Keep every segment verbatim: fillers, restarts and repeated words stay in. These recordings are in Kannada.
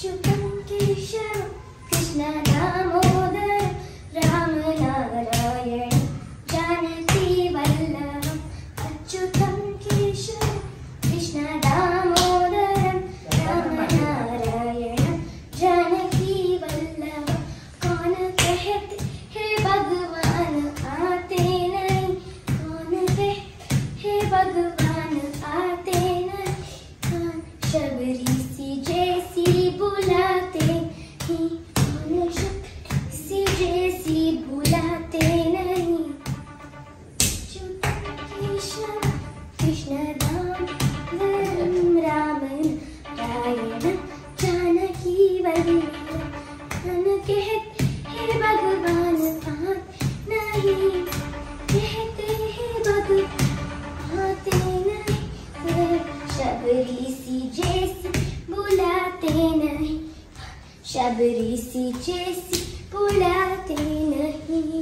अच्युतं केशव कृष्ण दामोदर राम नारायण जानकी वल्लभ अच्युतं केशव कृष्ण दामोदर राम नारायण जानकी वल्लभ कौन कहते हे भगवान आते नहीं कौन कहते हे भगवान आते नहीं कौन शबरी सी जैसी बुलाते ही कौन शबरी सी जैसी बुलाते नहीं अच्युतं केशव कृष्ण दामोदर राम नारायण जानकी वल्लभ कौन कहते हे भगवान आते नहीं कहते हे भगवान आते नहीं शबरी सी जैसी बुलाते नहीं शबरी सी जैसी बुलाते नहीं।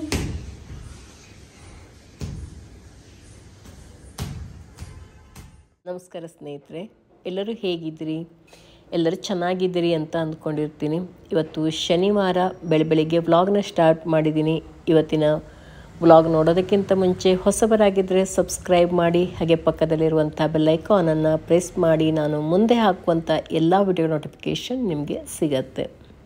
ನಮಸ್ಕಾರ ಸ್ನೇಹಿತರೆ, ಎಲ್ಲರೂ ಹೇಗಿದ್ದೀರಿ? ಎಲ್ಲರೂ ಚೆನ್ನಾಗಿದ್ದೀರಿ ಅಂತ ಅಂದ್ಕೊಂಡಿರ್ತೀನಿ. ಇವತ್ತು ಶನಿವಾರ ಬೆಳ ಬೆಳಿಗ್ಗೆ ವ್ಲಾಗ್ನ ಸ್ಟಾರ್ಟ್ ಮಾಡಿದ್ದೀನಿ. ಇವತ್ತಿನ ವ್ಲಾಗ್ ನೋಡೋದಕ್ಕಿಂತ ಮುಂಚೆ ಹೊಸಬರಾಗಿದ್ದರೆ ಸಬ್ಸ್ಕ್ರೈಬ್ ಮಾಡಿ, ಹಾಗೆ ಪಕ್ಕದಲ್ಲಿರುವಂಥ ಬೆಲ್ ಐಕಾನನ್ನು ಪ್ರೆಸ್ ಮಾಡಿ. ನಾನು ಮುಂದೆ ಹಾಕುವಂಥ ಎಲ್ಲ ವಿಡಿಯೋ ನೋಟಿಫಿಕೇಷನ್ ನಿಮಗೆ ಸಿಗತ್ತೆ.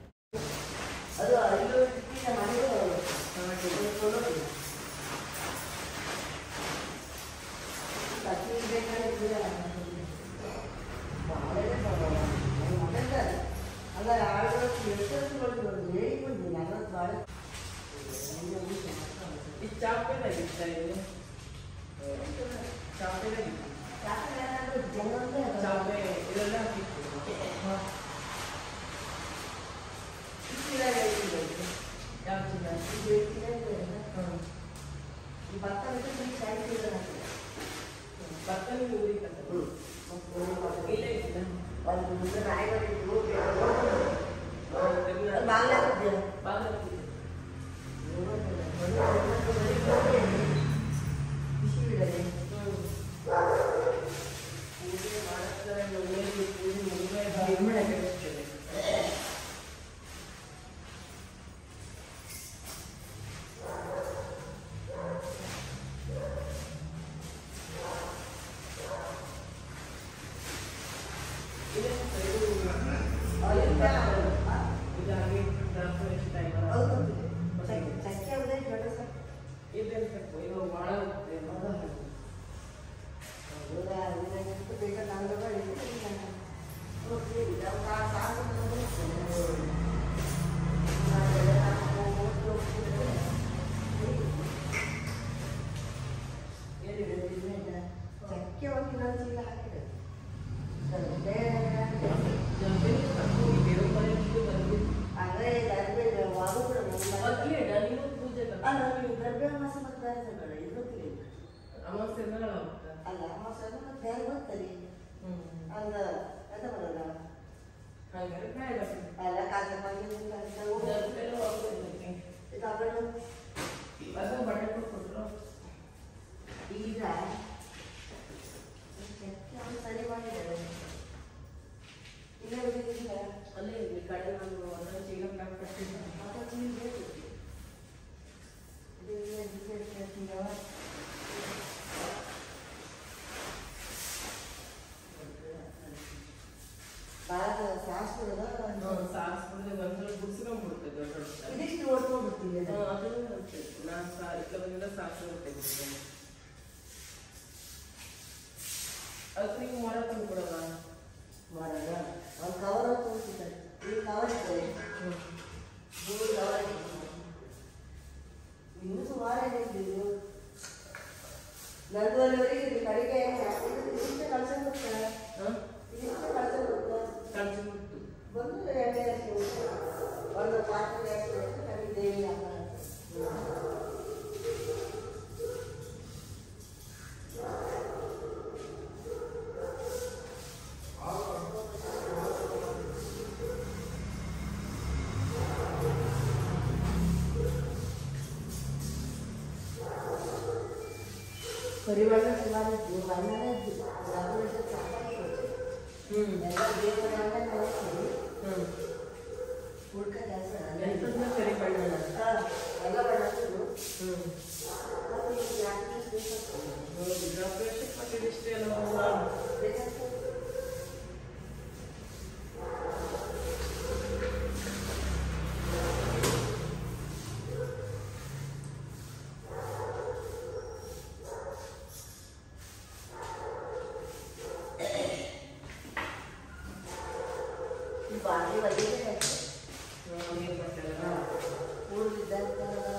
परिवार सुमारे वाहनाने जागरूकता चालू होते. हम्म. त्यांना जे पण आहे ना ते ಬಾಗಿ ಒಳಗಿದೆ ಕೂಡಿದ್ದಂತ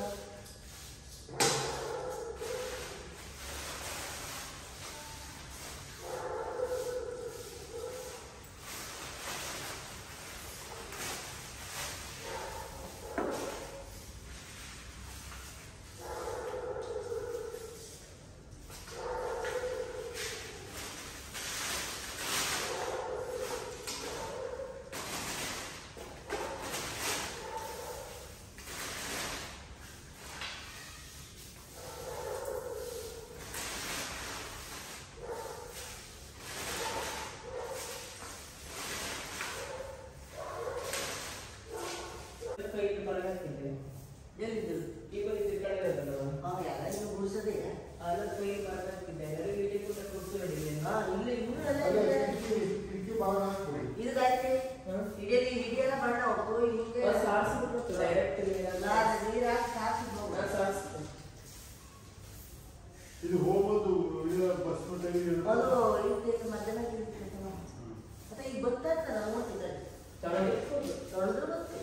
ಇದು ಹೋಗೋದು ಬಸ್ ಅದು ಇದು ಮಧ್ಯಾಹ್ನ ಮತ್ತೆ ಈಗ ಗೊತ್ತಾಗ್ತದೆ ನೋಡ್ತಿದ್ದಾರೆ ತೊಳೆದ್ರು ಗೊತ್ತು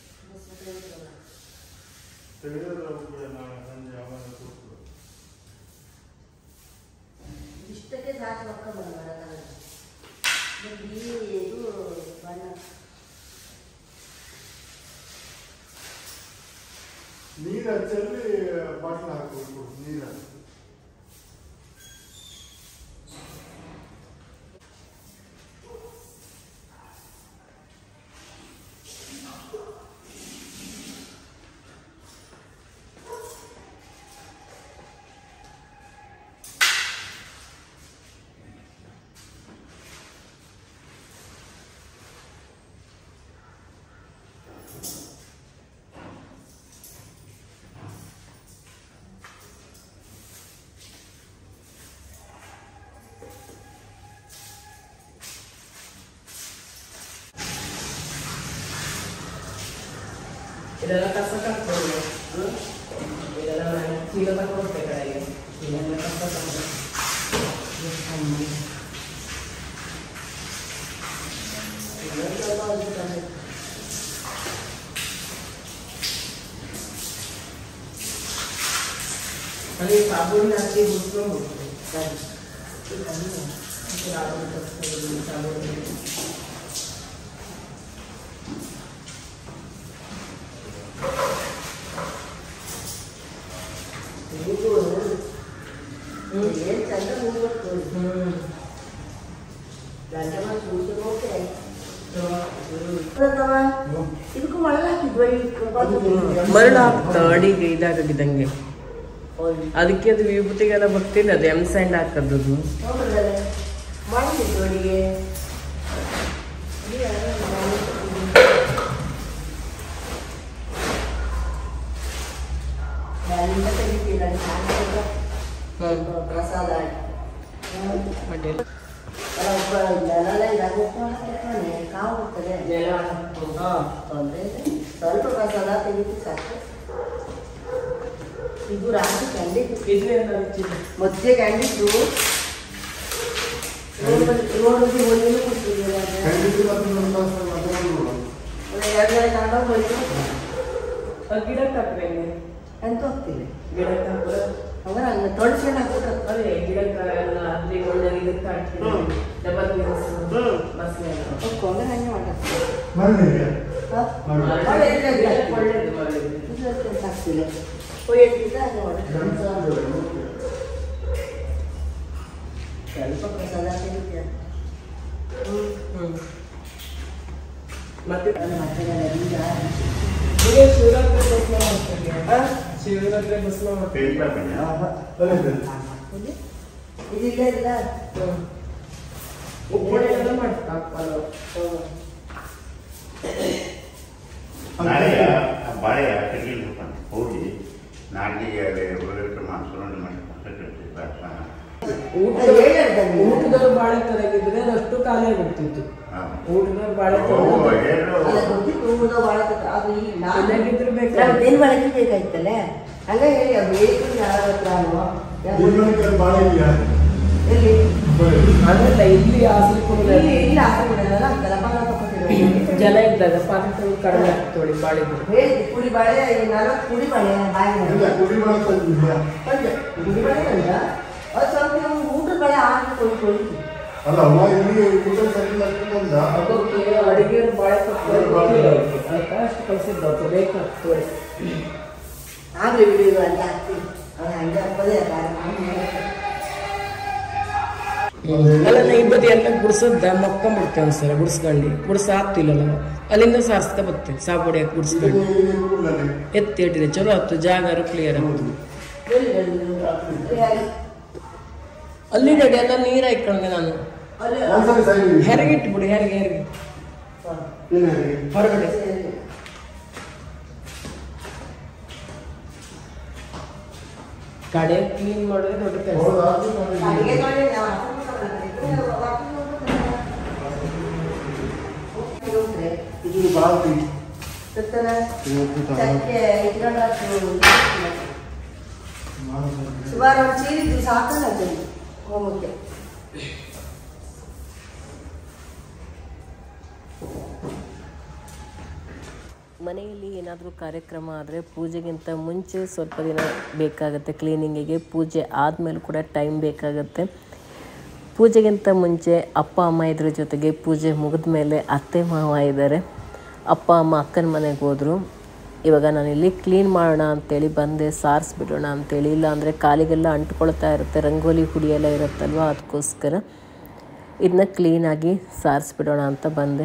ಇಷ್ಟಕ್ಕೆ ಸಾಕು ಮಕ್ಕ ಬಂದು ಮಾಡೋಕ್ಕಾಗಲ್ಲ ಇದು ಬಣ್ಣ ನೀರು ಹಚ್ಚಲ್ಲಿ ಬಾಟ್ಲ್ ಹಾಕ್ಬೇಕು ನೀರು ಇದೆಲ್ಲ ಕಸ ಕಟ್ಕೊಂಡು ಇದೆಲ್ಲ ಚೀಲ ತಗೊಂಡ್ರೆ ಕಡೆಗೆ ಇದೆಲ್ಲ ಕಸ ತಗೊಂಡು ಅದೇ ಸಾಬೂನು ಹಾಕಿ ಹುಡ್ಕೊಂಡು ಸಾಬೂನು ಏನು ಚಂದ ಹೋಗ್ಬೇಕು ಇದಕ್ಕೂ ಮಳೆ ಹಾಕಿದ್ವಿ ಮರಳು ಹಾಕ್ತಾವ ಅಡಿಗೆ ಇದಾಗಿದ್ದಂಗೆ ಅದಕ್ಕೆ ಅದು ವಿಭೂತಿಗೆಲ್ಲ ಗೊತ್ತಿಲ್ಲ ಅದು ಎಮ್ ಸ್ಯಾಂಡ್ ಹಾಕದ್ದು ಮಾಡಿದ್ದು ಅಡಿಗೆ ಪ್ರಸಾದ ಕಾವು ಹೋಗ್ತದೆ ತೊಂದರೆ ಸ್ವಲ್ಪ ಪ್ರಸಾದ ತೆಗಿತು ಸಾಕು ಇದು ರಾತ್ರಿ ಕಂಡಿದ್ದು ಮಧ್ಯೆ ಕಂಡಿದ್ದು ರೋಡಿಗೆ ಹೋಗಿ ಕೊಡ್ತಿದ್ದೀವಿ ಎರಡು ಜನ ಕಂಡು ಹೋಯ್ತು ಗಿಡಕ್ಕೆ ಹಾಕ್ರೆ ಅಂತ ಹೋಗ್ತೀವಿ ಗಿಡಕ್ಕೆ ಹಾಕ್ರೆ ಅಂದ್ರೆ ಹಂಗೆ ತೊಡಸ್ಕೊಂಡು ಹಾಕ್ಬೇಕು ಅದೇ ಗಿಡಕ್ಕೆ ಎಲ್ಲ ಹದ್ರಿ ಒಳ್ಳೆ ಇದಕ್ಕೆ ಹಾಕ್ತೀವಿ ಡಬಲ್ ಗಿಡಸು ಮಸಾಲೆ ಹೋಗ್ಕೊಂಡು ಹಂಗೆ ಮಾಡಕ್ಕೆ ಒಳ್ಳೇದು ಮಾಡಿದ್ರು ಹಾಕ್ತಿಲ್ಲ ಒಯ್ಯಕ್ಕಿಂತ ಹಂಗೆ ಮಾಡಕ್ಕೆ ಸ್ವಲ್ಪ ಪ್ರಸಾದ ತೆಗಿತೀಯ ಹ್ಞೂ ಮತ್ತೆ ಮತ್ತೆ ಶಿವರಾತ್ರಿ ಬಸ್ನ ಮಾಡ್ತಾರೆ ಶಿವರಾತ್ರಿ ಬಸ್ನ ಮಾಡ್ತಾರೆ ಇದಿಲ್ಲ ಇಲ್ಲ ಉಪ್ಪುಳಿ ಎಲ್ಲ ಮಾಡ್ತಾರೆ ನಾಳೆಯ ಬಾಳೆಯ ತೆಗಿಲ್ ಹೋಗಿ ನಾಡಿಗೆ ಉಳಿದ ಮಾಸೂರು ಮಾಡಿ ಊಟದವ್ರು ಬಾಳೆ ತರಗಿದ್ರೆ ಅಷ್ಟು ಖಾಲಿ ಆಗ್ಬಿಡ್ತಿತ್ತು ಊಟದವ್ರು ಬಾಳೆ ತರಗಿದ್ರೆ ಬೇಕಾಯ್ತಲ್ಲ ಹಂಗ ಹೇಳಿ ಅದು ಅದೆಲ್ಲ ಇಲ್ಲಿ ಆಸರೆ ಇಲ್ಲಿ ಆಸೆ ಕೊಡಲ್ಲ ಅಂತಲ್ಲ ಜನ ಇದ್ದಾಗ ಪಾತ್ರೆ ಕಡಿಮೆ ತೊಳಿ ಬಾಳಿದ್ರು ಹೇಳಿ ಕುಡಿ ಬಾಳೆ ನಲವತ್ತು ಕುಡಿ ಬಾಳೆ ಬಾಯಿ ಇಲ್ಲ ಕುಡಿ ಬಾಳೆ ತಂದಿದ್ಯಾ ಬಂದೆ ಕುಡಿ ಬಾಳೆ ಅಂದ ಅದು ಸ್ವಲ್ಪ ನಮ್ಗೆ ಊಟದ ಬಾಳೆ ಹಾಕಿ ಕೊಡ್ಕೊಳ್ಳಿ ಅಲ್ಲ ಅಮ್ಮ ಇಲ್ಲಿ ಊಟ ಸರಿ ಆಗ್ತದಂದ ಅದಕ್ಕೆ ಅಡುಗೆ ಬಾಳೆ ಅದಕ್ಕೆ ಅಷ್ಟು ಕಳಿಸಿದ್ದು ಬೇಕಾಗ್ತದೆ ಆಗಲಿ ಬಿಡಿ ಅಂತ ಹಾಕ್ತೀವಿ ಅದು ಹಂಗೆ ಹಾಕೋದೇ ಅಲ್ಲ ನಾ ಈ ಬದಿ ಎಲ್ಲ ಗುಡ್ಸದ್ದ ಮಕ್ಕೊಂಬಿಡ್ತೇವೆ ಒಂದ್ಸಲ ಗುಡ್ಸ್ಕೊಂಡು ಗುಡ್ಸ ಆಗ್ತಿಲ್ಲಲ್ಲ ಅಲ್ಲಿಂದ ಸಾರಿಸ್ತಾ ಬರ್ತೇವೆ ಸಾಬು ಹೊಡಿಯಕ್ಕೆ ಗುಡ್ಸ್ಕೊಂಡು ಎತ್ತಿ ಇಟ್ಟಿದೆ ಚಲೋ ಆಯ್ತು ಜಾಗ ಕ್ಲಿಯರ್ ಆಗುತ್ತೆ ಅಲ್ಲಿ ರೆಡಿ ಎಲ್ಲ ನೀರು ಹಾಕೊಂಡೆ ನಾನು ಒಂದ್ಸರಿ ಸರಿ ಹೆರಿಗೆ ಇಟ್ಬಿಡಿ ಹೆರಿಗೆ ಹೆರಿಗೆ ಹೊರಗಡೆ ಕಡೆ ಕ್ಲೀನ್ ಮಾಡೋದೇ ದೊಡ್ಡ ಕೆಲಸ ಅಡುಗೆ ಮಾಡಿ ಇದು ಬಾಲ್ತಿ ಚಕ್ಕೆ ಇಟ್ಕೊಂಡು ಸುಮಾರು ಒಂದು ಚೀರಿದ್ದು ಸಾಕಲ್ಲ ಅದನ್ನು ಹೋಮಕ್ಕೆ ಮನೆಯಲ್ಲಿ ಏನಾದರೂ ಕಾರ್ಯಕ್ರಮ ಆದರೆ ಪೂಜೆಗಿಂತ ಮುಂಚೆ ಸ್ವಲ್ಪ ದಿನ ಬೇಕಾಗುತ್ತೆ ಕ್ಲೀನಿಂಗಿಗೆ. ಪೂಜೆ ಆದಮೇಲೆ ಕೂಡ ಟೈಮ್ ಬೇಕಾಗುತ್ತೆ. ಪೂಜೆಗಿಂತ ಮುಂಚೆ ಅಪ್ಪ ಅಮ್ಮ ಇದ್ರ ಜೊತೆಗೆ ಪೂಜೆ ಮುಗಿದ ಮೇಲೆ ಅತ್ತೆ ಮಾವ ಇದ್ದಾರೆ. ಅಪ್ಪ ಅಮ್ಮ ಅಕ್ಕನ ಮನೆಗೆ ಹೋದರು. ಇವಾಗ ನಾನಿಲ್ಲಿ ಕ್ಲೀನ್ ಮಾಡೋಣ ಅಂತೇಳಿ ಬಂದೆ, ಸಾರಿಸ್ಬಿಡೋಣ ಅಂತೇಳಿ. ಇಲ್ಲ ಅಂದರೆ ಕಾಲಿಗೆಲ್ಲ ಅಂಟ್ಕೊಳ್ತಾ ಇರುತ್ತೆ, ರಂಗೋಲಿ ಹುಡಿ ಎಲ್ಲ ಇರುತ್ತಲ್ವ, ಅದಕ್ಕೋಸ್ಕರ ಇದನ್ನ ಕ್ಲೀನಾಗಿ ಸಾರಿಸ್ಬಿಡೋಣ ಅಂತ ಬಂದೆ.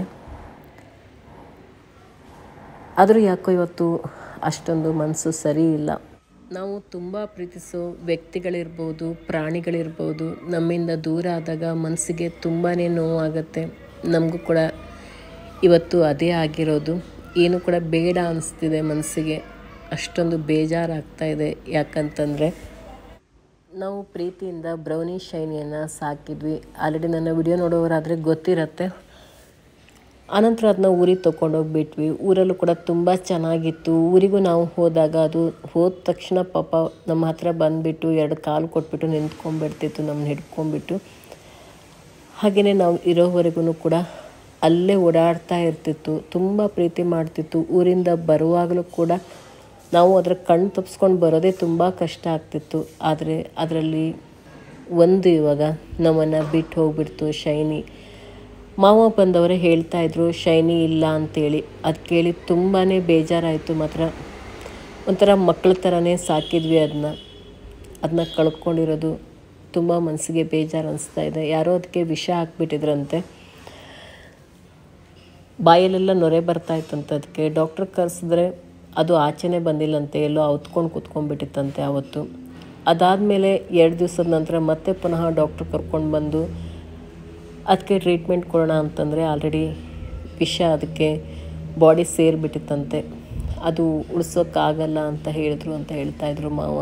ಆದರೂ ಯಾಕೋ ಇವತ್ತು ಅಷ್ಟೊಂದು ಮನಸ್ಸು ಸರಿ ಇಲ್ಲ. ನಾವು ತುಂಬ ಪ್ರೀತಿಸೋ ವ್ಯಕ್ತಿಗಳಿರ್ಬೋದು, ಪ್ರಾಣಿಗಳಿರ್ಬೋದು, ನಮ್ಮಿಂದ ದೂರ ಆದಾಗ ಮನಸ್ಸಿಗೆ ತುಂಬಾ ನೋವಾಗುತ್ತೆ. ನಮಗೂ ಕೂಡ ಇವತ್ತು ಅದೇ ಆಗಿರೋದು. ಏನು ಕೂಡ ಬೇಡ ಅನಿಸ್ತಿದೆ ಮನಸ್ಸಿಗೆ, ಅಷ್ಟೊಂದು ಬೇಜಾರಾಗ್ತಾ ಇದೆ. ಯಾಕಂತಂದರೆ ನಾವು ಪ್ರೀತಿಯಿಂದ ಬ್ರೌನಿ ಶೈನಿಯನ್ನು ಸಾಕಿದ್ವಿ. ಆಲ್ರೆಡಿ ನನ್ನ ವಿಡಿಯೋ ನೋಡೋರಾದರೆ ಗೊತ್ತಿರುತ್ತೆ. ಆನಂತರ ಅದನ್ನ ಊರಿಗೆ ತೊಗೊಂಡೋಗ್ಬಿಟ್ವಿ. ಊರಲ್ಲೂ ಕೂಡ ತುಂಬ ಚೆನ್ನಾಗಿತ್ತು. ಊರಿಗೂ ನಾವು ಹೋದಾಗ ಅದು ಹೋದ ತಕ್ಷಣ ಪಾಪ ನಮ್ಮ ಹತ್ರ ಬಂದುಬಿಟ್ಟು ಎರಡು ಕಾಲು ಕೊಟ್ಬಿಟ್ಟು ನಿಂತ್ಕೊಂಡ್ಬಿಡ್ತಿತ್ತು, ನಮ್ಮನ್ನ ಹಿಡ್ಕೊಂಡ್ಬಿಟ್ಟು. ಹಾಗೆಯೇ ನಾವು ಇರೋವರೆಗೂ ಕೂಡ ಅಲ್ಲೇ ಓಡಾಡ್ತಾ ಇರ್ತಿತ್ತು, ತುಂಬ ಪ್ರೀತಿ ಮಾಡ್ತಿತ್ತು. ಊರಿಂದ ಬರುವಾಗಲೂ ಕೂಡ ನಾವು ಅದರ ಕಣ್ಣು ತಪ್ಪಿಸ್ಕೊಂಡು ಬರೋದೇ ತುಂಬ ಕಷ್ಟ ಆಗ್ತಿತ್ತು. ಆದರೆ ಅದರಲ್ಲಿ ಒಂದು ಇವಾಗ ನಮ್ಮನ್ನು ಬಿಟ್ಟು ಹೋಗ್ಬಿಡ್ತು ಶೈನಿ. ಮಾವ ಬಂದವರೇ ಹೇಳ್ತಾಯಿದ್ರು ಶೈನಿ ಇಲ್ಲ ಅಂತೇಳಿ. ಅದು ಕೇಳಿ ತುಂಬಾ ಬೇಜಾರಾಯಿತು. ಮಾತ್ರ ಒಂಥರ ಮಕ್ಕಳ ಥರನೇ ಸಾಕಿದ್ವಿ ಅದನ್ನ. ಅದನ್ನ ಕಳ್ಕೊಂಡಿರೋದು ತುಂಬ ಮನಸ್ಸಿಗೆ ಬೇಜಾರು ಅನಿಸ್ತಾ ಇದೆ. ಯಾರೋ ಅದಕ್ಕೆ ವಿಷ ಹಾಕ್ಬಿಟ್ಟಿದ್ರಂತೆ, ಬಾಯಲ್ಲೆಲ್ಲ ನೊರೆ ಬರ್ತಾಯಿತ್ತಂತೆ. ಅದಕ್ಕೆ ಡಾಕ್ಟ್ರ್ ಕರೆಸಿದ್ರೆ ಅದು ಆಚೆನೇ ಬಂದಿಲ್ಲಂತೆ, ಎಲ್ಲೋ ಔತ್ಕೊಂಡು ಕೂತ್ಕೊಂಡ್ಬಿಟ್ಟಿತ್ತಂತೆ ಆವತ್ತು. ಅದಾದಮೇಲೆ ಎರಡು ದಿವಸದ ನಂತರ ಮತ್ತೆ ಪುನಃ ಡಾಕ್ಟ್ರ್ ಕರ್ಕೊಂಡು ಬಂದು ಅದಕ್ಕೆ ಟ್ರೀಟ್ಮೆಂಟ್ ಕೊಡೋಣ ಅಂತಂದರೆ ಆಲ್ರೆಡಿ ವಿಷ ಅದಕ್ಕೆ ಬಾಡಿ ಸೇರಿಬಿಟ್ಟಿತ್ತಂತೆ. ಅದು ಉಳಿಸೋಕ್ಕಾಗಲ್ಲ ಅಂತ ಹೇಳಿದ್ರು ಅಂತ ಹೇಳ್ತಾಯಿದ್ರು ಮಾವ.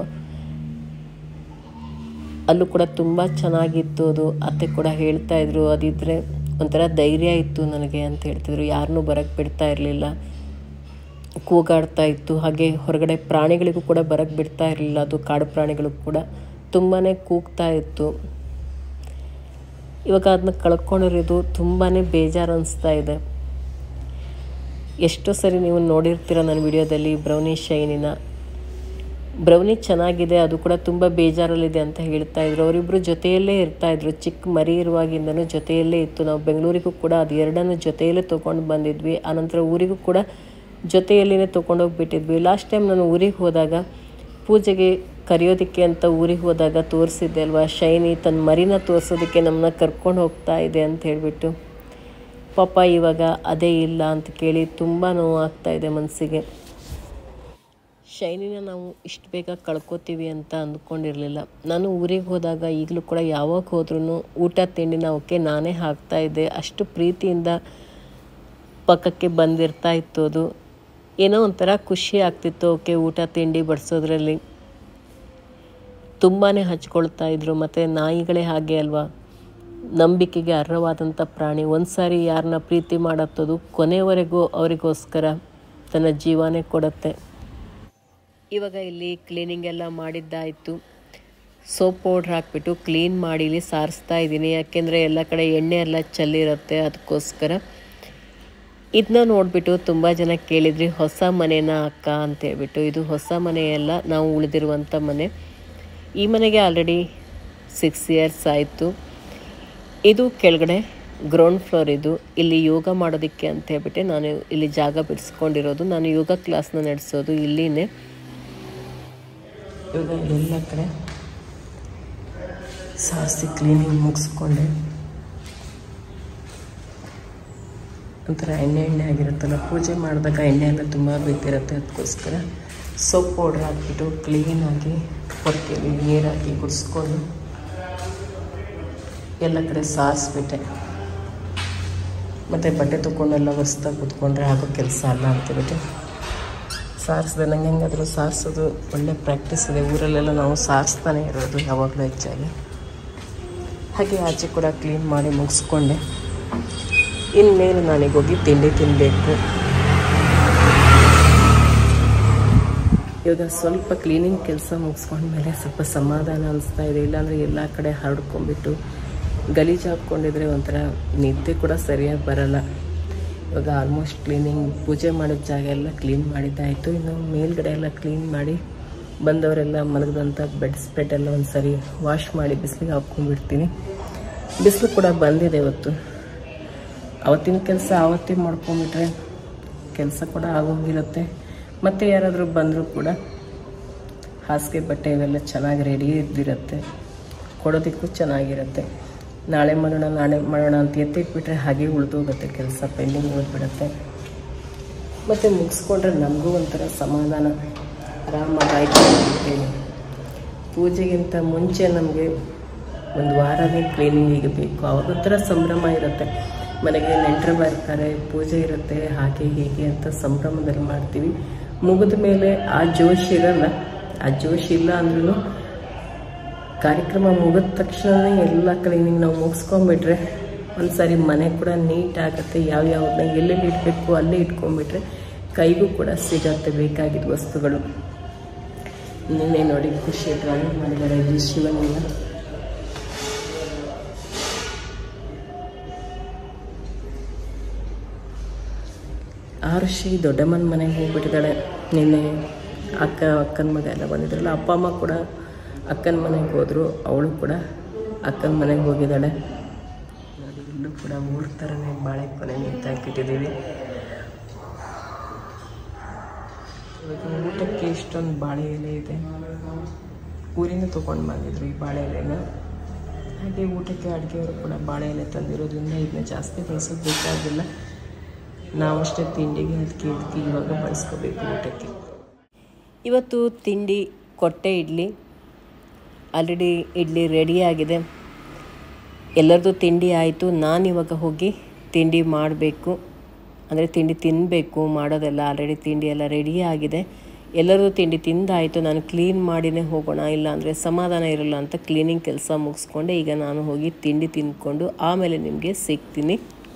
ಅಲ್ಲೂ ಕೂಡ ತುಂಬ ಚೆನ್ನಾಗಿತ್ತು ಅದು. ಅತ್ತೆ ಕೂಡ ಹೇಳ್ತಾಯಿದ್ರು ಅದಿದ್ದರೆ ಒಂಥರ ಧೈರ್ಯ ಇತ್ತು ನನಗೆ ಅಂತ ಹೇಳ್ತಿದ್ರು. ಯಾರನ್ನೂ ಬರೋಕ್ಕೆ ಬಿಡ್ತಾ ಇರಲಿಲ್ಲ, ಕೂಗಾಡ್ತಾ ಇತ್ತು. ಹಾಗೆ ಹೊರಗಡೆ ಪ್ರಾಣಿಗಳಿಗೂ ಕೂಡ ಬರೋಕ್ಕೆ ಬಿಡ್ತಾ ಇರಲಿಲ್ಲ. ಅದು ಕಾಡು ಪ್ರಾಣಿಗಳಿಗೂ ಕೂಡ ತುಂಬಾ ಕೂಗ್ತಾ ಇತ್ತು. ಇವಾಗ ಅದನ್ನ ಕಳ್ಕೊಂಡಿರೋದು ತುಂಬಾ ಬೇಜಾರು ಅನಿಸ್ತಾ ಇದೆ. ಎಷ್ಟೋ ಸರಿ ನೀವು ನೋಡಿರ್ತೀರ ನನ್ನ ವಿಡಿಯೋದಲ್ಲಿ ಬ್ರೌನಿ ಶೈನಿನ. ಬ್ರೌನಿ ಚೆನ್ನಾಗಿದೆ, ಅದು ಕೂಡ ತುಂಬ ಬೇಜಾರಲ್ಲಿದೆ ಅಂತ ಹೇಳ್ತಾಯಿದ್ರು. ಅವರಿಬ್ಬರು ಜೊತೆಯಲ್ಲೇ ಇರ್ತಾಯಿದ್ರು, ಚಿಕ್ಕ ಮರಿ ಇರುವಾಗಿಂದನೂ ಜೊತೆಯಲ್ಲೇ ಇತ್ತು. ನಾವು ಬೆಂಗಳೂರಿಗೂ ಕೂಡ ಅದು ಎರಡನ್ನೂ ಜೊತೆಯಲ್ಲೇ ತೊಗೊಂಡು ಬಂದಿದ್ವಿ. ಆನಂತರ ಊರಿಗೂ ಕೂಡ ಜೊತೆಯಲ್ಲೇ ತೊಗೊಂಡೋಗ್ಬಿಟ್ಟಿದ್ವಿ. ಲಾಸ್ಟ್ ಟೈಮ್ ನಾನು ಊರಿಗೆ ಹೋದಾಗ ಪೂಜೆಗೆ ಕರೆಯೋದಕ್ಕೆ ಅಂತ ಊರಿಗೆ ಹೋದಾಗ ತೋರಿಸಿದ್ದೆ ಅಲ್ವಾ, ಶೈನಿ ತನ್ನ ಮರಿನ ತೋರಿಸೋದಕ್ಕೆ ನಮ್ಮನ್ನ ಕರ್ಕೊಂಡು ಹೋಗ್ತಾ ಇದೆ ಅಂತ ಹೇಳಿಬಿಟ್ಟು. ಪಾಪ ಇವಾಗ ಅದೇ ಇಲ್ಲ ಅಂತ ಕೇಳಿ ತುಂಬ ನೋವಾಗ್ತಾ ಇದೆ ಮನಸ್ಸಿಗೆ. ಶೈನಿನ ನಾವು ಇಷ್ಟು ಬೇಗ ಕಳ್ಕೊತೀವಿ ಅಂತ ಅಂದ್ಕೊಂಡಿರಲಿಲ್ಲ. ನಾನು ಊರಿಗೆ ಹೋದಾಗ ಈಗಲೂ ಕೂಡ ಯಾವಾಗ ಹೋದ್ರೂ ಊಟ ತಿಂಡಿನ ಅವಕ್ಕೆ ನಾನೇ ಹಾಕ್ತಾಯಿದ್ದೆ. ಅಷ್ಟು ಪ್ರೀತಿಯಿಂದ ಪಕ್ಕಕ್ಕೆ ಬಂದಿರ್ತಾ ಇತ್ತು. ಅದು ಏನೋ ಒಂಥರ ಖುಷಿ ಆಗ್ತಿತ್ತು ಅವಕ್ಕೆ ಊಟ ತಿಂಡಿ ಬಡಿಸೋದ್ರಲ್ಲಿ. ತುಂಬಾ ಹಚ್ಕೊಳ್ತಾ ಇದ್ರು. ಮತ್ತು ನಾಯಿಗಳೇ ಹಾಗೆ ಅಲ್ವಾ, ನಂಬಿಕೆಗೆ ಅರ್ಹವಾದಂಥ ಪ್ರಾಣಿ. ಒಂದು ಸಾರಿ ಯಾರನ್ನ ಪ್ರೀತಿ ಮಾಡತ್ತದು ಕೊನೆವರೆಗೂ ಅವರಿಗೋಸ್ಕರ ತನ್ನ ಜೀವನೇ ಕೊಡುತ್ತೆ. ಇವಾಗ ಇಲ್ಲಿ ಕ್ಲೀನಿಂಗ್ ಎಲ್ಲ ಮಾಡಿದ್ದಾಯಿತು. ಸೋಪ್ ಪೌಡ್ರ್ ಹಾಕ್ಬಿಟ್ಟು ಕ್ಲೀನ್ ಮಾಡಿ ಇಲ್ಲಿ ಸಾರಿಸ್ತಾ ಇದ್ದೀನಿ. ಯಾಕೆಂದರೆ ಎಲ್ಲ ಕಡೆ ಎಣ್ಣೆ ಎಲ್ಲ ಚೆಲ್ಲಿರುತ್ತೆ, ಅದಕ್ಕೋಸ್ಕರ ಇದನ್ನ ನೋಡಿಬಿಟ್ಟು ತುಂಬ ಜನ ಕೇಳಿದ್ರಿ ಹೊಸ ಮನೆನ ಅಕ್ಕ ಅಂತೇಳ್ಬಿಟ್ಟು. ಇದು ಹೊಸ ಮನೆಯಲ್ಲ, ನಾವು ಉಳಿದಿರುವಂಥ ಮನೆ. ಈ ಮನೆಗೆ ಆಲ್ರೆಡಿ ಸಿಕ್ಸ್ ಇಯರ್ಸ್ ಆಯಿತು. ಇದು ಕೆಳಗಡೆ ಗ್ರೌಂಡ್ ಫ್ಲೋರ್. ಇದು ಇಲ್ಲಿ ಯೋಗ ಮಾಡೋದಕ್ಕೆ ಅಂತ ಹೇಳ್ಬಿಟ್ಟು ನಾನು ಇಲ್ಲಿ ಜಾಗ ಬಿಡಿಸ್ಕೊಂಡಿರೋದು. ನಾನು ಯೋಗ ಕ್ಲಾಸ್ನ ನಡೆಸೋದು ಇಲ್ಲಿನೇ. ಇವಾಗ ಎಲ್ಲ ಕಡೆ ಸಾರಿಸಿ ಕ್ಲೀನಿಂಗ್ ಮುಗಿಸ್ಕೊಂಡೆ. ಒಂಥರ ಎಣ್ಣೆ ಎಣ್ಣೆ ಆಗಿರುತ್ತಲ್ಲ, ಪೂಜೆ ಮಾಡಿದಾಗ ಎಣ್ಣೆ ಎಲ್ಲ ತುಂಬ ಬಿದ್ದಿರುತ್ತೆ. ಅದಕ್ಕೋಸ್ಕರ ಸೋಪ್ ಪೌಡ್ರ್ ಹಾಕ್ಬಿಟ್ಟು ಕ್ಲೀನಾಗಿ ಹೊರಕೆಲಿ ನೀರು ಹಾಕಿ ಗುಡಿಸ್ಕೊಂಡು ಎಲ್ಲ ಕಡೆ ಸಾರಿಸ್ಬಿಟ್ಟೆ. ಮತ್ತು ಬಟ್ಟೆ ತೊಗೊಂಡೆಲ್ಲ ಒರೆಸ್ತಾ ಕೂತ್ಕೊಂಡ್ರೆ ಆಗೋ ಕೆಲಸ ಅಲ್ಲ ಅಂತೇಳ್ಬಿಟ್ಟು ಸಾರಿಸಿದೆ. ನಂಗೆ ಹೆಂಗಾದರೂ ಸಾರಿಸೋದು ಒಳ್ಳೆ ಪ್ರಾಕ್ಟೀಸ್ ಇದೆ. ಊರಲ್ಲೆಲ್ಲ ನಾವು ಸಾರಿಸ್ತಾನೆ ಇರೋದು ಯಾವಾಗಲೂ ಹೆಚ್ಚಾಗಿ. ಹಾಗೆ ಆಚೆ ಕೂಡ ಕ್ಲೀನ್ ಮಾಡಿ ಮುಗಿಸ್ಕೊಂಡೆ. ಇನ್ಮೇಲೆ ನಾನೀಗ ಹೋಗಿ ತಿಂಡಿ ತಿನ್ನಬೇಕು. ಇವಾಗ ಸ್ವಲ್ಪ ಕ್ಲೀನಿಂಗ್ ಕೆಲಸ ಮುಗಿಸ್ಕೊಂಡ್ಮೇಲೆ ಸ್ವಲ್ಪ ಸಮಾಧಾನ ಅನಿಸ್ತಾ ಇದೆ. ಇಲ್ಲಾಂದರೆ ಎಲ್ಲ ಕಡೆ ಹರಡ್ಕೊಂಡ್ಬಿಟ್ಟು ಗಲೀಜು ಹಾಕ್ಕೊಂಡಿದ್ರೆ ಒಂಥರ ನಿದ್ದೆ ಕೂಡ ಸರಿಯಾಗಿ ಬರಲ್ಲ. ಇವಾಗ ಆಲ್ಮೋಸ್ಟ್ ಕ್ಲೀನಿಂಗ್, ಪೂಜೆ ಮಾಡಿದ ಜಾಗ ಎಲ್ಲ ಕ್ಲೀನ್ ಮಾಡಿದ್ದಾಯಿತು. ಇನ್ನು ಮೇಲ್ಗಡೆ ಎಲ್ಲ ಕ್ಲೀನ್ ಮಾಡಿ ಬಂದವರೆಲ್ಲ ಮಲಗಿದಂಥ ಬೆಡ್ ಸ್ಪ್ರೆಡ್ ಎಲ್ಲ ಒಂದು ಸರಿ ವಾಶ್ ಮಾಡಿ ಬಿಸಿಲಿಗೆ ಹಾಕ್ಕೊಂಡ್ಬಿಡ್ತೀನಿ. ಬಿಸಿಲು ಕೂಡ ಬಂದಿದೆ ಇವತ್ತು. ಅವತ್ತಿನ ಕೆಲಸ ಆವತ್ತೇ ಮಾಡ್ಕೊಂಬಿಟ್ರೆ ಕೆಲಸ ಕೂಡ ಆಗೋಗಿರುತ್ತೆ. ಮತ್ತು ಯಾರಾದರೂ ಬಂದರೂ ಕೂಡ ಹಾಸಿಗೆ ಬಟ್ಟೆ ಇವೆಲ್ಲ ಚೆನ್ನಾಗಿ ರೆಡಿ ಇದ್ದಿರುತ್ತೆ, ಕೊಡೋದಕ್ಕೂ ಚೆನ್ನಾಗಿರುತ್ತೆ. ನಾಳೆ ಮಾಡೋಣ ನಾಳೆ ಮಾಡೋಣ ಅಂತ ಎತ್ತಿಟ್ಬಿಟ್ರೆ ಹಾಗೆ ಉಳಿದೋಗುತ್ತೆ, ಕೆಲಸ ಪೆಂಡಿಂಗ್ ಉಳಿದ್ಬಿಡುತ್ತೆ. ಮತ್ತು ಮುಗಿಸ್ಕೊಂಡ್ರೆ ನಮಗೂ ಒಂಥರ ಸಮಾಧಾನ, ಆರಾಮಾಗಿ ಆಯ್ತು ಅಂತೇಳಿ. ಪೂಜೆಗಿಂತ ಮುಂಚೆ ನಮಗೆ ಒಂದು ವಾರನೇ ಕ್ಲೀನಿಂಗಿಗೆ ಬೇಕು. ಆವಾಗ ಒಂಥರ ಸಂಭ್ರಮ ಇರುತ್ತೆ. ಮನೆಗೆ ನೆಂಟರು ಬರ್ತಾರೆ, ಪೂಜೆ ಇರುತ್ತೆ, ಹಾಗೆ ಹೀಗೆ ಅಂತ ಸಂಭ್ರಮದಲ್ಲಿ ಮಾಡ್ತೀವಿ. ಮುಗಿದ ಮೇಲೆ ಆ ಜೋಶ್ ಇರಲ್ಲ. ಆ ಜೋಶ್ ಇಲ್ಲ ಅಂದ್ರೂ ಕಾರ್ಯಕ್ರಮ ಮುಗಿದ ತಕ್ಷಣವೇ ಎಲ್ಲ ಕ್ಲೀನಿಂಗ್ ನಾವು ಮುಗಿಸ್ಕೊಂಡ್ಬಿಟ್ರೆ ಒಂದು ಸಾರಿ ಮನೆ ಕೂಡ ನೀಟ್ ಆಗುತ್ತೆ. ಯಾವ್ಯಾವ್ದನ್ನ ಎಲ್ಲೆಲ್ಲಿ ಇಡಬೇಕು ಅಲ್ಲೇ ಇಟ್ಕೊಂಡ್ಬಿಟ್ರೆ ಕೈಗೂ ಕೂಡ ಸಿಗತ್ತೆ ಬೇಕಾಗಿದ್ದ ವಸ್ತುಗಳು. ನಿನ್ನೆ ನೋಡಿ ಖುಷಿ ಡ್ರಾಯಿಂಗ್ ಮಾಡಿದ್ದಾರೆ ಇಲ್ಲಿ ಶಿವನಿಂದ. ಆರುಷಿ ದೊಡ್ಡಮ್ಮನ ಮನೆಗೆ ಹೋಗ್ಬಿಟ್ಟಿದ್ದಾಳೆ. ನಿನ್ನೆ ಅಕ್ಕ ಅಕ್ಕನ ಮಗ ಎಲ್ಲ ಬಂದಿದ್ರಲ್ಲ, ಅಪ್ಪ ಅಮ್ಮ ಕೂಡ ಅಕ್ಕನ ಮನೆಗೆ ಹೋದರು. ಅವಳು ಕೂಡ ಅಕ್ಕನ ಮನೆಗೆ ಹೋಗಿದ್ದಾಳೆ. ಇಲ್ಲೂ ಕೂಡ ಮೂರು ಥರನೇ ಬಾಳೆ ಕೊನೆ ನಿಂತಾಕಿಟ್ಟಿದ್ದೀವಿ. ಇವಾಗ ಊಟಕ್ಕೆ ಇಷ್ಟೊಂದು ಬಾಳೆ ಎಲೆ ಇದೆ. ಊರಿಂದ ತೊಗೊಂಡು ಬಂದಿದ್ರು ಈ ಬಾಳೆ ಎಲೆನ. ಹಾಗೆ ಊಟಕ್ಕೆ ಅಡುಗೆಯವರು ಕೂಡ ಬಾಳೆ ಎಲೆ ತಂದಿರೋದ್ರಿಂದ ಇದನ್ನ ಜಾಸ್ತಿ ಬಳಸೋದು ಬೇಕಾಗಿಲ್ಲ. ನಾವಷ್ಟೇ ತಿಂಡಿಗೆ ಅದಕ್ಕೆ ಇದಕ್ಕೆ ಇವಾಗ ಬಳಸ್ಕೋಬೇಕು ಊಟಕ್ಕೆ. ಇವತ್ತು ತಿಂಡಿ ಕೊಟ್ಟೆ ಇಡ್ಲಿ. ಆಲ್ರೆಡಿ ಇಡ್ಲಿ ರೆಡಿಯಾಗಿದೆ. ಎಲ್ಲರದ್ದು ತಿಂಡಿ ಆಯಿತು. ನಾನಿವಾಗ ಹೋಗಿ ತಿಂಡಿ ಮಾಡಬೇಕು, ಅಂದರೆ ತಿಂಡಿ ತಿನ್ನಬೇಕು. ಮಾಡೋದೆಲ್ಲ ಆಲ್ರೆಡಿ ತಿಂಡಿ ಎಲ್ಲ ರೆಡಿ ಆಗಿದೆ. ಎಲ್ಲರದ್ದು ತಿಂಡಿ ತಿಂದಾಯಿತು. ನಾನು ಕ್ಲೀನ್ ಮಾಡಿನೇ ಹೋಗೋಣ, ಇಲ್ಲಾಂದರೆ ಸಮಾಧಾನ ಇರಲ್ಲ ಅಂತ ಕ್ಲೀನಿಂಗ್ ಕೆಲಸ ಮುಗಿಸ್ಕೊಂಡೆ. ಈಗ ನಾನು ಹೋಗಿ ತಿಂಡಿ ತಿಂದ್ಕೊಂಡು ಆಮೇಲೆ ನಿಮಗೆ ಸಿಗ್ತೀನಿ.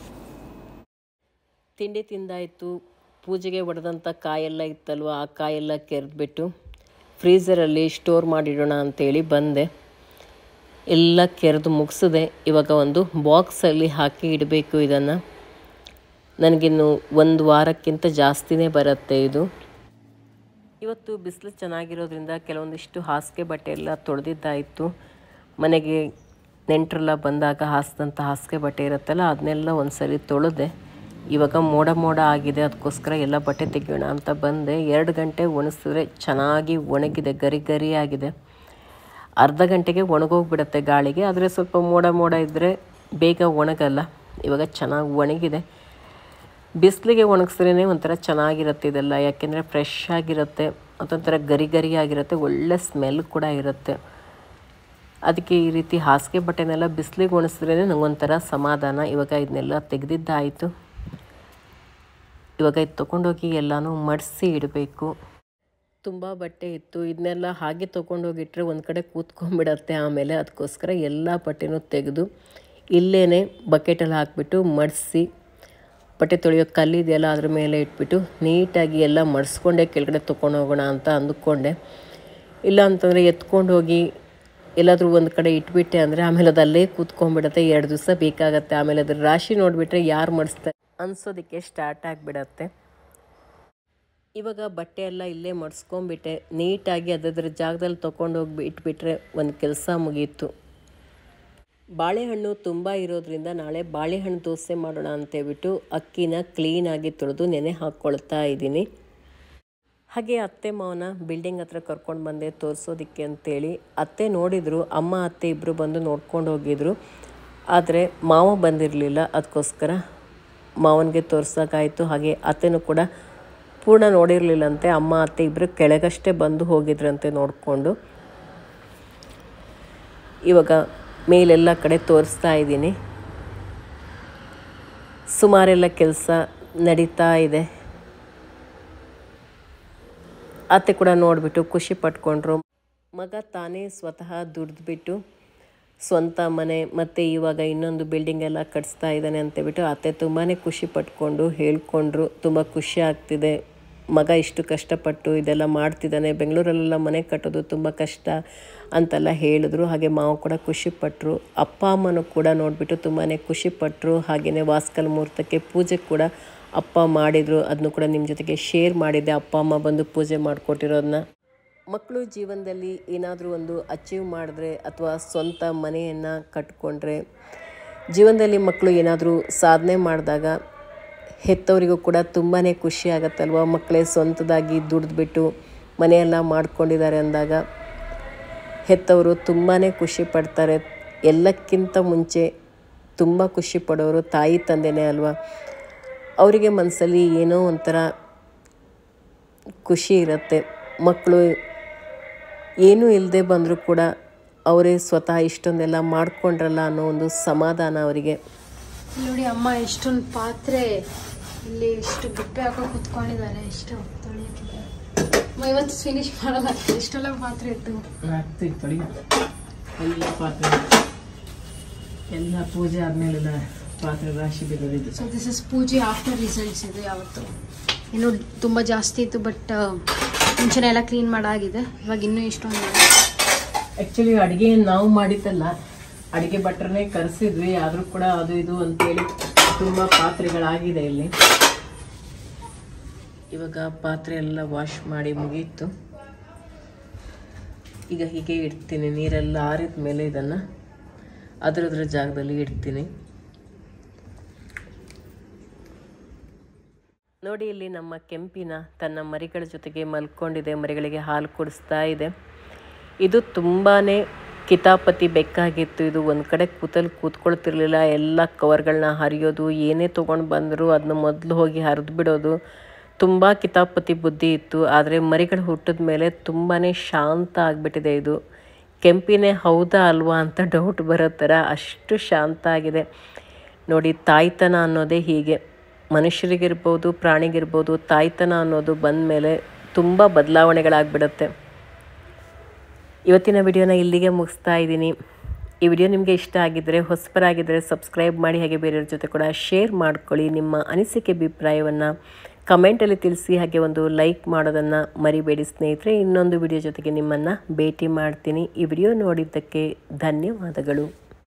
ತಿಂಡಿ ತಿಂದಾಯಿತು. ಪೂಜೆಗೆ ಒಡೆದಂಥ ಕಾಯೆಲ್ಲ ಇತ್ತಲ್ವ, ಆ ಕಾಯೆಲ್ಲ ಕೆರೆದ್ಬಿಟ್ಟು ಫ್ರೀಝರಲ್ಲಿ ಸ್ಟೋರ್ ಮಾಡಿಡೋಣ ಅಂತೇಳಿ ಬಂದೆ. ಎಲ್ಲ ಕೆರೆದು ಮುಗಿಸಿದೆ. ಇವಾಗ ಒಂದು ಬಾಕ್ಸಲ್ಲಿ ಹಾಕಿ ಇಡಬೇಕು ಇದನ್ನು. ನನಗಿನ್ನು ಒಂದು ವಾರಕ್ಕಿಂತ ಜಾಸ್ತಿನೇ ಬರುತ್ತೆ ಇದು. ಇವತ್ತು ಬಿಸಿಲು ಚೆನ್ನಾಗಿರೋದ್ರಿಂದ ಕೆಲವೊಂದಿಷ್ಟು ಹಾಸಿಗೆ ಬಟ್ಟೆ ಎಲ್ಲ ತೊಳೆದಿದ್ದಾಯಿತು. ಮನೆಗೆ ನೆಂಟರೆಲ್ಲ ಬಂದಾಗ ಹಾಸಿದಂಥ ಹಾಸಿಗೆ ಬಟ್ಟೆ ಇರುತ್ತಲ್ಲ, ಅದನ್ನೆಲ್ಲ ಒಂದು ಸರಿ ತೊಳೆದೆ. ಇವಾಗ ಮೋಡ ಮೋಡ ಆಗಿದೆ, ಅದಕ್ಕೋಸ್ಕರ ಎಲ್ಲ ಬಟ್ಟೆ ತೆಗೆಯೋಣ ಅಂತ ಬಂದೆ. ಎರಡು ಗಂಟೆ ಒಣಗಿಸಿದ್ರೆ ಚೆನ್ನಾಗಿ ಒಣಗಿದೆ, ಗರಿ ಗರಿ ಆಗಿದೆ. ಅರ್ಧ ಗಂಟೆಗೆ ಒಣಗೋಗ್ಬಿಡುತ್ತೆ ಗಾಳಿಗೆ. ಆದರೆ ಸ್ವಲ್ಪ ಮೋಡ ಮೋಡ ಇದ್ದರೆ ಬೇಗ ಒಣಗಲ್ಲ. ಇವಾಗ ಚೆನ್ನಾಗಿ ಒಣಗಿದೆ. ಬಿಸಿಲಿಗೆ ಒಣಗಿಸ್ರೇ ಒಂಥರ ಚೆನ್ನಾಗಿರುತ್ತೆ ಇದೆಲ್ಲ, ಯಾಕೆಂದರೆ ಫ್ರೆಶ್ ಆಗಿರುತ್ತೆ, ಮತ್ತೊಂಥರ ಗರಿ ಗರಿ ಆಗಿರುತ್ತೆ, ಒಳ್ಳೆ ಸ್ಮೆಲ್ ಕೂಡ ಇರುತ್ತೆ. ಅದಕ್ಕೆ ಈ ರೀತಿ ಹಾಸಿಗೆ ಬಟ್ಟೆನೆಲ್ಲ ಬಿಸಿಲಿಗೆ ಒಣಗಿಸಿದ್ರೇ ನನಗೊಂಥರ ಸಮಾಧಾನ. ಇವಾಗ ಇದನ್ನೆಲ್ಲ ತೆಗೆದಿದ್ದಾಯಿತು. ಇವಾಗ ಇದು ತೊಗೊಂಡೋಗಿ ಎಲ್ಲನೂ ಮಡಿಸಿ ಇಡಬೇಕು. ತುಂಬ ಬಟ್ಟೆ ಇತ್ತು, ಇದನ್ನೆಲ್ಲ ಹಾಗೆ ತೊಗೊಂಡೋಗಿಟ್ರೆ ಒಂದು ಕಡೆ ಕೂತ್ಕೊಂಡ್ಬಿಡತ್ತೆ ಆಮೇಲೆ. ಅದಕ್ಕೋಸ್ಕರ ಎಲ್ಲ ಬಟ್ಟೆನೂ ತೆಗೆದು ಇಲ್ಲೇ ಬಕೆಟಲ್ಲಿ ಹಾಕಿಬಿಟ್ಟು ಮಡಿಸಿ, ಬಟ್ಟೆ ತೊಳೆಯೋ ಕಲ್ಲಿದೆಯಲ್ಲ ಅದ್ರ ಮೇಲೆ ಇಟ್ಬಿಟ್ಟು ನೀಟಾಗಿ ಎಲ್ಲ ಮಡಿಸ್ಕೊಂಡೆ ಕೆಳಗಡೆ ತೊಗೊಂಡು ಹೋಗೋಣ ಅಂತ ಅಂದುಕೊಂಡೆ. ಇಲ್ಲ ಅಂತಂದರೆ ಎತ್ಕೊಂಡು ಹೋಗಿ ಎಲ್ಲಾದರೂ ಒಂದು ಕಡೆ ಇಟ್ಬಿಟ್ಟೆ ಅಂದರೆ ಆಮೇಲೆ ಅದು ಅಲ್ಲೇ ಕೂತ್ಕೊಂಡ್ಬಿಡುತ್ತೆ. ಎರಡು ದಿವಸ ಬೇಕಾಗತ್ತೆ. ಆಮೇಲೆ ಅದ್ರ ರಾಶಿ ನೋಡಿಬಿಟ್ರೆ ಯಾರು ಮಡಿಸ್ತಾರೆ ಅನಿಸೋದಕ್ಕೆ ಸ್ಟಾರ್ಟ್ ಆಗಿಬಿಡತ್ತೆ. ಇವಾಗ ಬಟ್ಟೆ ಎಲ್ಲ ಇಲ್ಲೇ ಮಡ್ಸ್ಕೊಂಡ್ಬಿಟ್ಟೆ, ನೀಟಾಗಿ ಅದರ ಜಾಗದಲ್ಲಿ ತೊಗೊಂಡೋಗಿ ಇಟ್ಬಿಟ್ರೆ ಒಂದು ಕೆಲಸ ಮುಗೀತು. ಬಾಳೆಹಣ್ಣು ತುಂಬ ಇರೋದ್ರಿಂದ ನಾಳೆ ಬಾಳೆಹಣ್ಣು ದೋಸೆ ಮಾಡೋಣ ಅಂತೇಳ್ಬಿಟ್ಟು ಅಕ್ಕಿನ ಕ್ಲೀನಾಗಿ ತೊಳೆದು ನೆನೆ ಹಾಕ್ಕೊಳ್ತಾ ಇದ್ದೀನಿ. ಹಾಗೆ ಅತ್ತೆ ಮಾವನ ಬಿಲ್ಡಿಂಗ್ ಹತ್ರ ಕರ್ಕೊಂಡು ಬಂದೆ ತೋರಿಸೋದಕ್ಕೆ ಅಂತೇಳಿ. ಅತ್ತೆ ನೋಡಿದರು, ಅಮ್ಮ ಅತ್ತೆ ಇಬ್ಬರು ಬಂದು ನೋಡ್ಕೊಂಡು ಹೋಗಿದ್ರು. ಆದರೆ ಮಾವ ಬಂದಿರಲಿಲ್ಲ, ಅದಕ್ಕೋಸ್ಕರ ಮಾವನಿಗೆ ತೋರ್ಸೋಕ್ಕಾಯಿತು. ಹಾಗೆ ಅತ್ತೆನೂ ಕೂಡ ಪೂರ್ಣ ನೋಡಿರಲಿಲ್ಲಂತೆ. ಅಮ್ಮ ಅತ್ತೆ ಇಬ್ಬರು ಕೆಳಗಷ್ಟೇ ಬಂದು ಹೋಗಿದ್ರಂತೆ ನೋಡಿಕೊಂಡು. ಇವಾಗ ಮೇಲೆಲ್ಲ ಕಡೆ ತೋರಿಸ್ತಾ ಇದ್ದೀನಿ. ಸುಮಾರೆಲ್ಲ ಕೆಲಸ ನಡೀತಾ ಇದೆ. ಅತ್ತೆ ಕೂಡ ನೋಡಿಬಿಟ್ಟು ಖುಷಿ ಪಟ್ಕೊಂಡ್ರು. ಮಗ ತಾನೇ ಸ್ವತಃ ದುಡಿದ್ಬಿಟ್ಟು ಸ್ವಂತ ಮನೆ ಮತ್ತು ಇವಾಗ ಇನ್ನೊಂದು ಬಿಲ್ಡಿಂಗ್ ಎಲ್ಲ ಕಟ್ಸ್ತಾ ಇದ್ದಾನೆ ಅಂತೇಳ್ಬಿಟ್ಟು ಅತ್ತೆ ತುಂಬಾ ಖುಷಿ ಪಟ್ಕೊಂಡು ಹೇಳ್ಕೊಂಡ್ರು. ತುಂಬ ಖುಷಿ ಆಗ್ತಿದೆ, ಮಗ ಇಷ್ಟು ಕಷ್ಟಪಟ್ಟು ಇದೆಲ್ಲ ಮಾಡ್ತಿದ್ದಾನೆ, ಬೆಂಗಳೂರಲ್ಲೆಲ್ಲ ಮನೆ ಕಟ್ಟೋದು ತುಂಬ ಕಷ್ಟ ಅಂತೆಲ್ಲ ಹೇಳಿದ್ರು. ಹಾಗೆ ಮಾವ ಕೂಡ ಖುಷಿಪಟ್ಟರು. ಅಪ್ಪ ಅಮ್ಮನೂ ಕೂಡ ನೋಡಿಬಿಟ್ಟು ತುಂಬಾ ಖುಷಿಪಟ್ಟರು. ಹಾಗೆಯೇ ವಾಸ್ಕಲ್ ಮುಹೂರ್ತಕ್ಕೆ ಪೂಜೆ ಕೂಡ ಅಪ್ಪ ಮಾಡಿದರು. ಅದನ್ನು ಕೂಡ ನಿಮ್ಮ ಜೊತೆಗೆ ಶೇರ್ ಮಾಡಿದ್ದೆ, ಅಪ್ಪ ಅಮ್ಮ ಬಂದು ಪೂಜೆ ಮಾಡಿಕೊಟ್ಟಿರೋದನ್ನ. ಮಕ್ಕಳು ಜೀವನದಲ್ಲಿ ಏನಾದರೂ ಒಂದು ಅಚೀವ್ ಮಾಡಿದ್ರೆ ಅಥವಾ ಸ್ವಂತ ಮನೆಯನ್ನು ಕಟ್ಕೊಂಡ್ರೆ, ಜೀವನದಲ್ಲಿ ಮಕ್ಕಳು ಏನಾದರೂ ಸಾಧನೆ ಮಾಡಿದಾಗ ಹೆತ್ತವರಿಗೂ ಕೂಡ ತುಂಬಾ ಖುಷಿ ಆಗುತ್ತಲ್ವ. ಮಕ್ಕಳೇ ಸ್ವಂತದಾಗಿ ದುಡಿದ್ಬಿಟ್ಟು ಮನೆಯೆಲ್ಲ ಮಾಡ್ಕೊಂಡಿದ್ದಾರೆ ಅಂದಾಗ ಹೆತ್ತವರು ತುಂಬಾ ಖುಷಿ ಪಡ್ತಾರೆ. ಎಲ್ಲಕ್ಕಿಂತ ಮುಂಚೆ ತುಂಬ ಖುಷಿ ಪಡೋರು ತಾಯಿ ತಂದೆನೇ ಅಲ್ವಾ. ಅವರಿಗೆ ಮನಸ್ಸಲ್ಲಿ ಏನೋ ಒಂಥರ ಖುಷಿ ಇರುತ್ತೆ. ಮಕ್ಕಳು ಏನೂ ಇಲ್ಲದೆ ಬಂದರೂ ಕೂಡ ಅವರೇ ಸ್ವತಃ ಇಷ್ಟೊಂದೆಲ್ಲ ಮಾಡ್ಕೊಂಡ್ರಲ್ಲ ಅನ್ನೋ ಒಂದು ಸಮಾಧಾನ ಅವರಿಗೆ. ನೋಡಿ ಅಮ್ಮ ಎಷ್ಟೊಂದು ಪಾತ್ರೆ ಇಲ್ಲಿ ಎಷ್ಟು ಗುಪ್ಪೆ ಹಾಕೊಂಡು ಕುತ್ಕೊಂಡಿದ್ದಾರೆ. ಎಷ್ಟು ತೊಳಿಯೋಕ್ಕಿದೆ ಇವತ್ತು ಫಿನಿಶ್ ಮಾಡಲ್ಲ. ಎಷ್ಟೆಲ್ಲ ಪಾತ್ರೆ ಇತ್ತು ಆಗ್ತಿತ್ತು ತೊಳಿ ಎಲ್ಲ ಪಾತ್ರೆ ಎಲ್ಲ ಪೂಜೆ ಆದಮೇಲೆಲ್ಲ ಪಾತ್ರೆ ರಾಶಿ ಬಿದ್ದೋದಿದ್ದು. So this is puja after results ಇದು. ಯಾವತ್ತು ಇನ್ನೂ ತುಂಬ ಜಾಸ್ತಿ ಇತ್ತು, ಬಟ್ ಮುಂಚೆನೇ ಎಲ್ಲ ಕ್ಲೀನ್ ಮಾಡಾಗಿದೆ. ಇವಾಗ ಇನ್ನೂ ಇಷ್ಟೊಂದು ಆ್ಯಕ್ಚುಲಿ ಅಡುಗೆ ನಾವು ಮಾಡಿದ್ದಲ್ಲ, ಅಡುಗೆ ಭಟ್ರನ್ನೇ ಕರೆಸಿದ್ವಿ. ಆದರೂ ಕೂಡ ಅದು ಇದು ಅಂತೇಳಿ ತುಂಬ ಪಾತ್ರೆಗಳಾಗಿದೆ ಇಲ್ಲಿ. ಇವಾಗ ಪಾತ್ರೆ ಎಲ್ಲ ವಾಶ್ ಮಾಡಿ ಮುಗೀತು. ಈಗ ಹೀಗೆ ಇಡ್ತೀನಿ. ನೀರೆಲ್ಲ ಆರಿದ ಮೇಲೆ ಇದನ್ನು ಅದರದ್ರ ಜಾಗದಲ್ಲಿ ಇಡ್ತೀನಿ. ನೋಡಿ, ಇಲ್ಲಿ ನಮ್ಮ ಕೆಂಪಿನ ತನ್ನ ಮರಿಗಳ ಜೊತೆಗೆ ಮಲ್ಕೊಂಡಿದೆ. ಮರಿಗಳಿಗೆ ಹಾಲು ಕುಡಿಸ್ತಾ ಇದೆ. ಇದು ತುಂಬಾ ಕಿತಾಪತಿ ಬೆಕ್ಕಾಗಿತ್ತು. ಇದು ಒಂದು ಕಡೆ ಕೂತಲ್ಲಿ ಕೂತ್ಕೊಳ್ತಿರ್ಲಿಲ್ಲ. ಎಲ್ಲ ಕವರ್ಗಳನ್ನ ಹರಿಯೋದು, ಏನೇ ತೊಗೊಂಡು ಬಂದರೂ ಅದನ್ನ ಮೊದಲು ಹೋಗಿ ಹರಿದು ಬಿಡೋದು, ತುಂಬ ಕಿತಾಪತಿ ಬುದ್ಧಿ ಇತ್ತು. ಆದರೆ ಮರಿಗಳು ಹುಟ್ಟಿದ ಮೇಲೆ ತುಂಬಾ ಶಾಂತ ಆಗಿಬಿಟ್ಟಿದೆ. ಇದು ಕೆಂಪಿನೇ ಹೌದಾ ಅಲ್ವಾ ಅಂತ ಡೌಟ್ ಬರೋ ಥರ ಅಷ್ಟು ಶಾಂತ ಆಗಿದೆ. ನೋಡಿ, ತಾಯ್ತನ ಅನ್ನೋದೇ ಹೀಗೆ. ಮನುಷ್ಯರಿಗಿರ್ಬೋದು, ಪ್ರಾಣಿಗಿರ್ಬೋದು, ತಾಯ್ತನ ಅನ್ನೋದು ಬಂದ ಮೇಲೆ ತುಂಬ ಬದಲಾವಣೆಗಳಾಗ್ಬಿಡುತ್ತೆ. ಇವತ್ತಿನ ವಿಡಿಯೋನ ಇಲ್ಲಿಗೆ ಮುಗಿಸ್ತಾ ಇದ್ದೀನಿ. ಈ ವಿಡಿಯೋ ನಿಮಗೆ ಇಷ್ಟ ಆಗಿದ್ದರೆ, ಹೊಸಬರಾಗಿದ್ದರೆ ಸಬ್ಸ್ಕ್ರೈಬ್ ಮಾಡಿ. ಹಾಗೆ ಬೇರೆಯವ್ರ ಜೊತೆ ಕೂಡ ಶೇರ್ ಮಾಡ್ಕೊಳ್ಳಿ. ನಿಮ್ಮ ಅನಿಸಿಕೆ ಅಭಿಪ್ರಾಯವನ್ನು ಕಮೆಂಟಲ್ಲಿ ತಿಳಿಸಿ. ಹಾಗೆ ಒಂದು ಲೈಕ್ ಮಾಡೋದನ್ನು ಮರಿಬೇಡಿ ಸ್ನೇಹಿತರೆ. ಇನ್ನೊಂದು ವಿಡಿಯೋ ಜೊತೆಗೆ ನಿಮ್ಮನ್ನು ಭೇಟಿ ಮಾಡ್ತೀನಿ. ಈ ವಿಡಿಯೋ ನೋಡಿದ್ದಕ್ಕೆ ಧನ್ಯವಾದಗಳು.